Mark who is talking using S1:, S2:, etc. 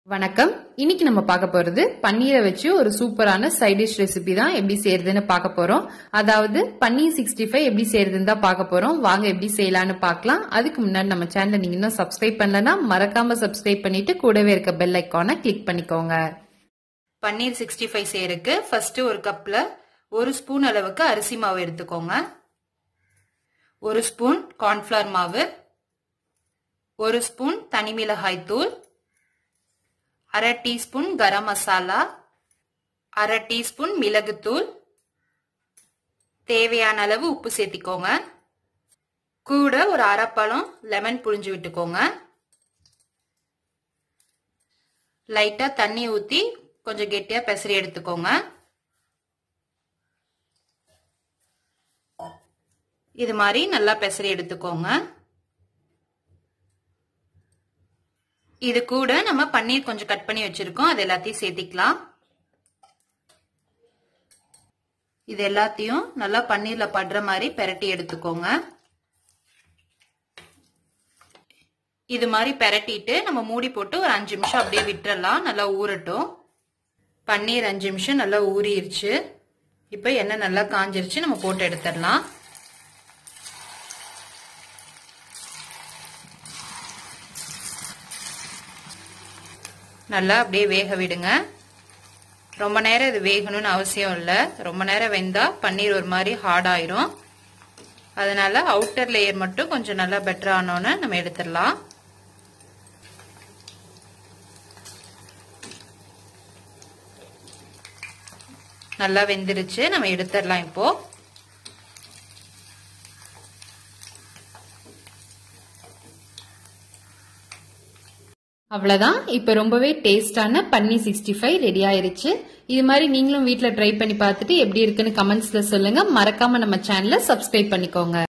S1: வணக்கம். இன்னைக்கு நம்ம பார்க்க போறது பன்னீரை வச்சு ஒரு சூப்பரான சைட் டிஷ் ரெசிபி தான் எப்படி செய்யறதுன்னு பார்க்க போறோம். அதாவது பன்னீர் 65 எப்படி செய்யறதுன்னு தான் பார்க்க போறோம். வாங்க எப்படி செய்யலாம்னு பார்க்கலாம். அதுக்கு முன்னாடி நம்ம சேனலை நீங்க இன்னும் சப்ஸ்கிரைப் பண்ணலன்னா மறக்காம சப்ஸ்கிரைப் பண்ணிட்டு கூடவே இருக்க பெல் ஐக்கானை கிளிக் பண்ணிக்கோங்க. பன்னீர் 65 செய்யறதுக்கு ஃபர்ஸ்ட் ஒரு கப்ல 1 ஸ்பூன் அளவுக்கு அரிசி மாவு எடுத்துக்கோங்க. 1 ஸ்பூன் கார்ன்ஃபிளவர் மாவு, 1 ஸ்பூன் தனி மிளகாய் தூள், 1/2 டீஸ்பூன் கரம் மசாலா, 1/2 டீஸ்பூன் மிளகுத்தூள், தேவையான அளவு உப்பு சேர்த்திக்கோங்க. கூட ஒரு அரைப்பழம் லெமன் புழிஞ்சு விட்டுக்கோங்க. லைட்டா தண்ணி ஊத்தி கொஞ்சம் கெட்டியா பெசரி எடுத்துக்கோங்க. இது மாதிரி நல்லா பெசரி எடுத்துக்கோங்க. இது கூட நம்ம பன்னீர் கொஞ்சம் கட் பண்ணி வச்சிருக்கோம், அது எல்லாத்தையும் சேர்த்திக்கலாம். இது எல்லாத்தையும் நல்லா பன்னீர்ல படுற மாதிரி பெரட்டி எடுத்துக்கோங்க. இது மாதிரி பெரட்டிட்டு நம்ம மூடி போட்டு ஒரு 5 நிமிஷம் அப்படியே விட்டுறலாம், நல்லா ஊறட்டும். பன்னீர் 5 நிமிஷம் நல்லா ஊறிடுச்சு. இப்ப எண்ணெய் நல்லா காஞ்சிருச்சு, நம்ம போட்டு எடுத்துடலாம். நல்லா அப்படியே வேக விடுங்க. ரொம்ப நேரம் இது வேகணும்னு அவசியம் இல்லை. ரொம்ப நேரம் வெந்தா பன்னீர் ஒரு மாதிரி ஹார்ட் ஆயிரும். அதனால அவுட்டர் லேயர் மட்டும் கொஞ்சம் நல்லா பெட்டர் ஆனோன்னு நம்ம எடுத்துடலாம். நல்லா வெந்துருச்சு, நம்ம எடுத்துடலாம். இப்போ அவ்வளவுதான். இப்ப ரொம்பவே டேஸ்டான பன்னீர் 65 ரெடி ஆயிருச்சு. இது மாதிரி நீங்களும் வீட்ல ட்ரை பண்ணி பார்த்துட்டு எப்படி இருக்குன்னு கமெண்ட்ஸ்ல சொல்லுங்க. மறக்காம நம்ம சேனலை சப்ஸ்கிரைப் பண்ணிக்கோங்க.